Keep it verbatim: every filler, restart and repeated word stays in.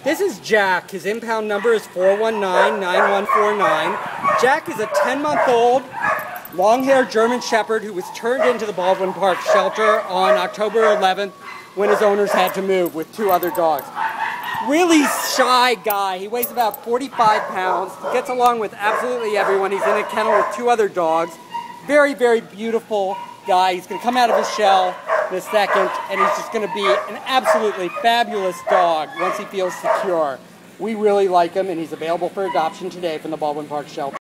This is Jack. His impound number is four one nine, nine one four nine. Jack is a ten-month-old, long-haired German Shepherd who was turned into the Baldwin Park shelter on October eleventh when his owners had to move with two other dogs. Really shy guy. He weighs about forty-five pounds. He gets along with absolutely everyone. He's in a kennel with two other dogs. Very, very beautiful guy. He's going to come out of his shell in a second, and he's just going to be an absolutely fabulous dog once he feels secure. We really like him, and he's available for adoption today from the Baldwin Park shelter.